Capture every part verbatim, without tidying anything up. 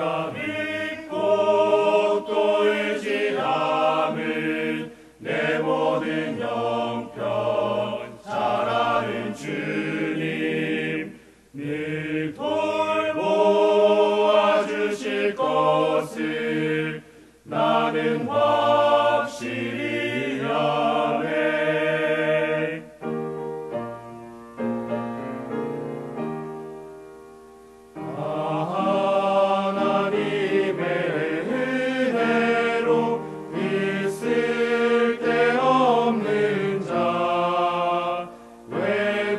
내가 믿고 또 의지함은 내 모든 형편 잘 아는 주님 늘 돌보아 주실 것을 나는 확실히 아네. 하나님의 은혜로 있을 데 없는 자 왜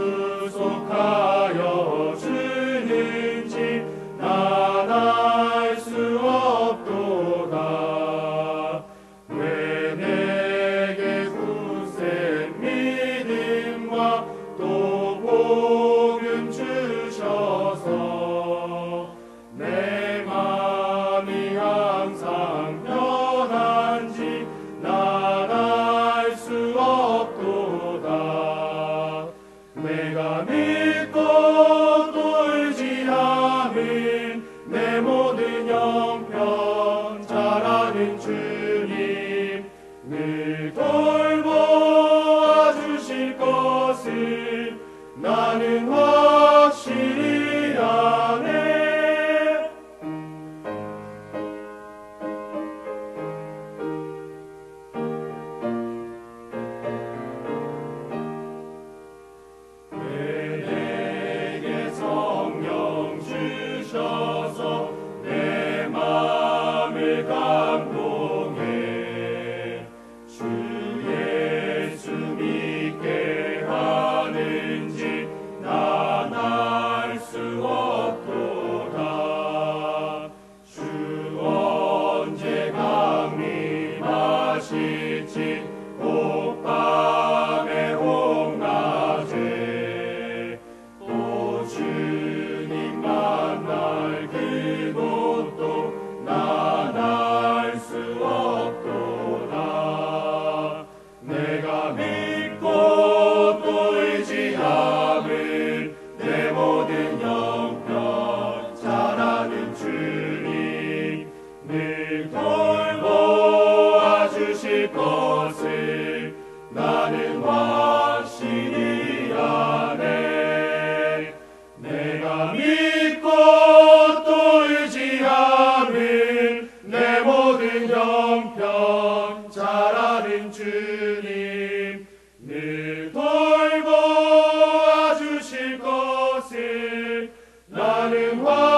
구속하여 주는지 난 알 수 없도다. 왜 내게 굳센 믿음과 또 복음 주셔서 내 맘이 항상 편한지 난 알 수 없도다. 내가 믿고 또 의지함은 내 모든 형편 잘 아는 주님 늘 돌보아 주실 것을 나는 확실히 아네. 왜 내게 성령 주셔서 내 마음을 감동해 주 예수 믿게 하는지 난 알 수 없도다. 주 언제 강림하실지 옥밤의 홍낮에 또 주님 만날 그곳도 난 알 수 없도다. 내가 믿고 또 의지함은 내 모든 형편 잘 아는 주님 늘 돌보아 주실 것을 나는 확실히 아네. 내가 믿고 또 의지함은 내 모든 형편 잘 아는 주님 늘 돌보아 주실 것을 나는 확실히